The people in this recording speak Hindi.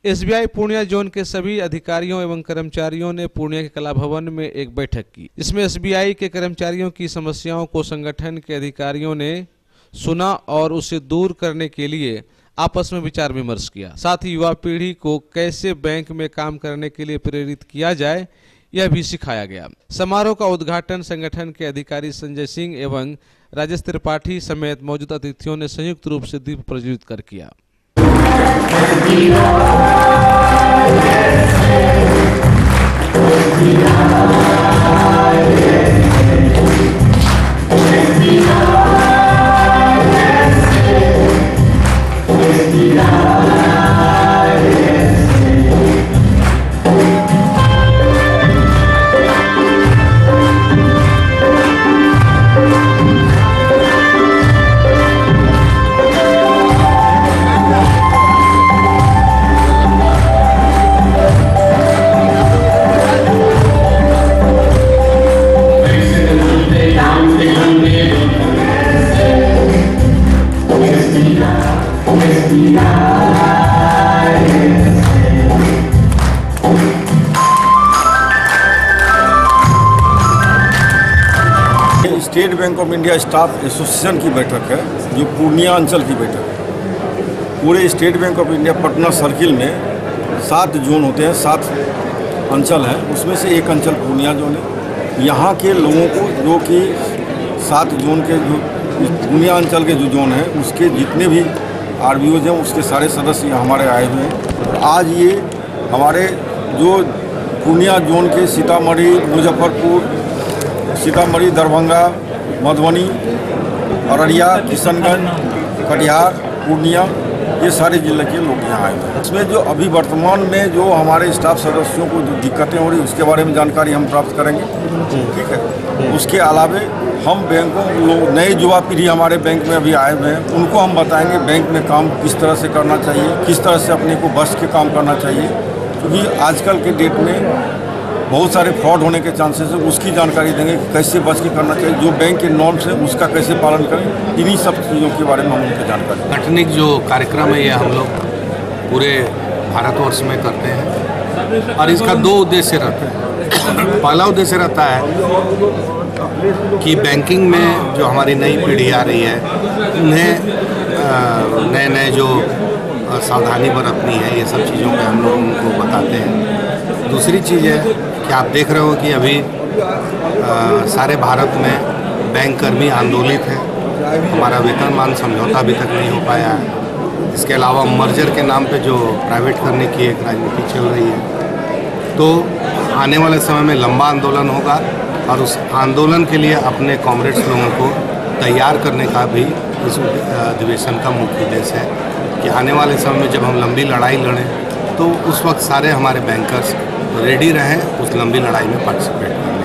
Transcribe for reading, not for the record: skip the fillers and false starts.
एसबीआई पूर्णिया जोन के सभी अधिकारियों एवं कर्मचारियों ने पूर्णिया के कला भवन में एक बैठक की। इसमें एसबीआई के कर्मचारियों की समस्याओं को संगठन के अधिकारियों ने सुना और उसे दूर करने के लिए आपस में विचार विमर्श किया। साथ ही युवा पीढ़ी को कैसे बैंक में काम करने के लिए प्रेरित किया जाए यह भी सिखाया गया। समारोह का उद्घाटन संगठन के अधिकारी संजय सिंह एवं राजेश त्रिपाठी समेत मौजूद अतिथियों ने संयुक्त रूप से दीप प्रज्वलित कर किया। State Bank of India staff association की बैठक है, जो पूर्णिया अंचल की बैठक है। पूरे State Bank of India Patna circle में 7 जोन होते हैं, 7 अंचल हैं, उसमें से एक अंचल पूर्णिया जोन है। यहाँ के लोगों को जो कि 7 जोन के जो पूर्णिया अंचल के जो जोन हैं उसके जितने भी आरबीओज हैं उसके सारे सदस्य हमारे आए हुए हैं। आज ये हमारे जो पूर्णिया जोन के सीतामढ़ी, मुजफ्फरपुर, सीतामढ़ी, दरभंगा, मधुबनी, अररिया, किशनगंज, कटिहार, पूर्णिया, ये सारे जिले के लोग यहाँ आए हैं। इसमें जो अभी वर्तमान में जो हमारे स्टाफ सदस्यों को जो दिक्कतें हो रही उसके बारे में जानकारी हम प्राप्त करेंगे, ठीक है। उसके अलावे हम बैंकों लोग नए युवा पीढ़ी हमारे बैंक में अभी आए हुए हैं, उनको हम बताएंगे बैंक में काम किस तरह से करना चाहिए, किस तरह से अपने को बच के काम करना चाहिए, क्योंकि आजकल के डेट में बहुत सारे फ्रॉड होने के चांसेस है। उसकी जानकारी देंगे कि कैसे बच के करना चाहिए, जो बैंक के नॉर्म्स है उसका कैसे पालन करें, इन्हीं सब चीज़ों के बारे में हम उनकी जानकारी। संगठनिक जो कार्यक्रम है ये हम लोग पूरे भारतवर्ष में करते हैं और इसका 2 उद्देश्य रहता है। पहला उद्देश्य रहता है कि बैंकिंग में जो हमारी नई पीढ़ी आ रही है उन्हें नए जो सावधानी बरतनी है, ये सब चीज़ों पे हम लोग उनको बताते हैं। दूसरी चीज़ है कि आप देख रहे हो कि अभी सारे भारत में बैंक कर्मी आंदोलित हैं। हमारा वेतनमान समझौता अभी तक नहीं हो पाया है। इसके अलावा मर्जर के नाम पे जो प्राइवेट करने की एक राजनीति चल रही है, तो आने वाले समय में लंबा आंदोलन होगा और उस आंदोलन के लिए अपने कॉमरेड्स लोगों को तैयार करने का भी इस अधिवेशन का मुख्य उद्देश्य है कि आने वाले समय में जब हम लंबी लड़ाई लड़ें तो उस वक्त सारे हमारे बैंकर्स रेडी रहें उस लंबी लड़ाई में पार्टिसिपेट करने।